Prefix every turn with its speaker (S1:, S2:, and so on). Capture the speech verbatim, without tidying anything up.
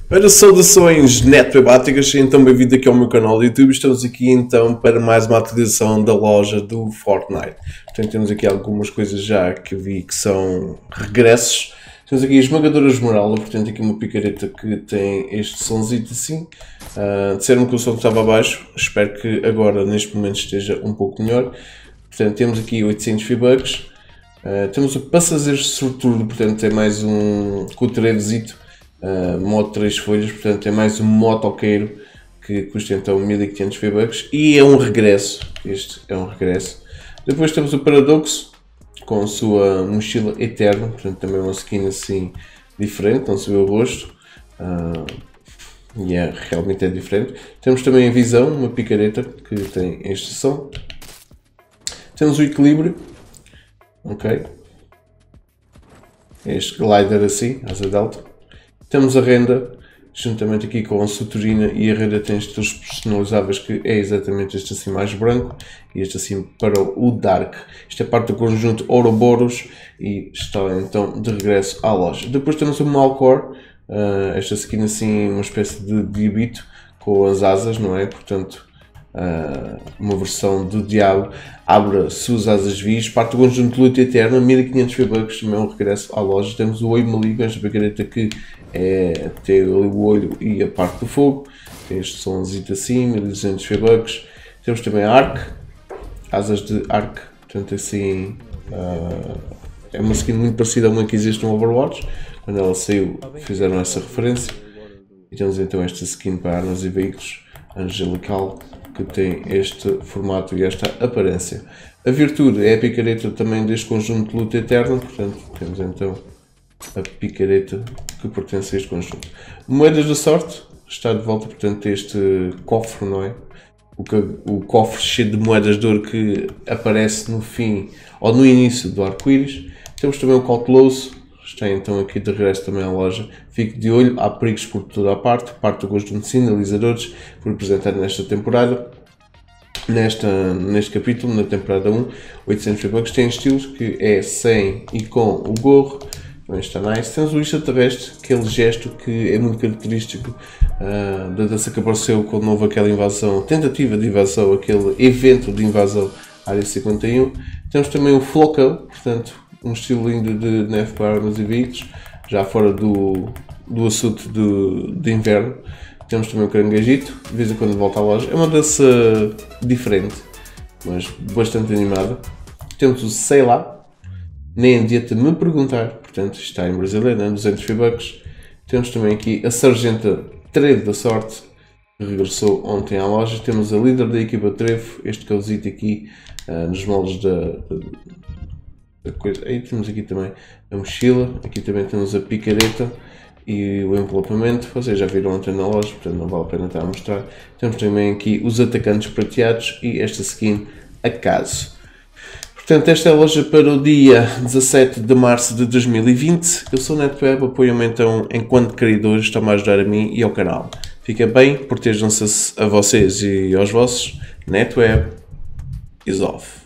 S1: Ora, saudações netwebáticas, então bem-vindo aqui ao meu canal do YouTube. Estamos aqui então para mais uma atualização da loja do Fortnite. Portanto, temos aqui algumas coisas já que vi que são regressos. Temos aqui a esmagadora esmeralda, portanto aqui uma picareta que tem este sonzito assim. Uh, Disseram-me que o som estava abaixo, espero que agora neste momento esteja um pouco melhor. Portanto, temos aqui oitocentos V-Bucks. Uh, temos o passageiro sortudo, portanto é mais um cutrevozito. Uh, modo três folhas, portanto é mais um motoqueiro que custa então mil e quinhentos V-Bucks e é um regresso, este é um regresso. Depois temos o Paradoxo com a sua mochila eterna, portanto também uma skin assim diferente, não se vê o rosto uh, e é, realmente é diferente. Temos também a Visão, uma picareta que tem este som. Temos o Equilíbrio, ok, este glider assim, asa delta. Temos a Renda, juntamente aqui com a Suturina, e a Renda tem estilos personalizáveis que é exatamente este assim mais branco e este assim para o Dark. Isto é parte do conjunto Ouroboros e está então de regresso à loja. Depois temos o Malcore, uh, esta skin assim uma espécie de diabito com as asas, não é? Portanto, uh, uma versão do diabo, abre suas asas vias, parte do conjunto de luta eterna, mil e quinhentos V-Bucks, também um regresso à loja. Temos o Oi Maligo, esta picareta que é ter o olho e a parte do fogo, tem este somzito assim, mil e duzentos V-Bucks. Temos também a Arc, asas de Arc, portanto assim, uh, é uma skin muito parecida a uma que existe no Overwatch, quando ela saiu fizeram essa referência. E temos então esta skin para armas e veículos, angelical, que tem este formato e esta aparência. A Virtude é a picareta também deste conjunto de luta eterna, portanto temos então a picareta que pertence a este conjunto. Moedas da sorte está de volta, portanto este cofre, não é? O, que, o cofre cheio de moedas de ouro que aparece no fim ou no início do arco-íris. Temos também o cauteloso, está então aqui de regresso também à loja. Fique de olho, há perigos por toda a parte, parte do conjunto de sinalizadores por apresentar nesta temporada. Nesta, neste capítulo, na temporada um, oitocentos V-Bucks, tem estilos que é sem e com o gorro. Também está nice. Temos o extraterrestre, aquele gesto que é muito característico uh, da dança que apareceu quando houve aquela invasão, tentativa de invasão, aquele evento de invasão à área cinquenta e um. Temos também o flocão, portanto, um estilo lindo de neve para armas e veículos, já fora do, do assunto de, de inverno. Temos também o caranguejito, de vez em quando volta à loja. É uma dança diferente, mas bastante animada. Temos o Sei Lá, nem adianta me perguntar, portanto está em brasileiro, né? duzentos V-Bucks. Temos também aqui a Sargenta Trevo da Sorte, que regressou ontem à loja. Temos a líder da equipa Trevo, este causito aqui uh, nos moldes da, da, da coisa. Aí temos aqui também a mochila, aqui também temos a picareta e o envelopamento. Vocês já viram ontem na loja, portanto não vale a pena estar a mostrar. Temos também aqui os atacantes prateados e esta skin Acaso. Portanto, esta é a loja para o dia dezassete de março de dois mil e vinte. Eu sou o NetWeb, apoio-me então enquanto criador, está-me a ajudar a mim e ao canal. Fica bem, protejam-se a vocês e aos vossos. NetWeb is off.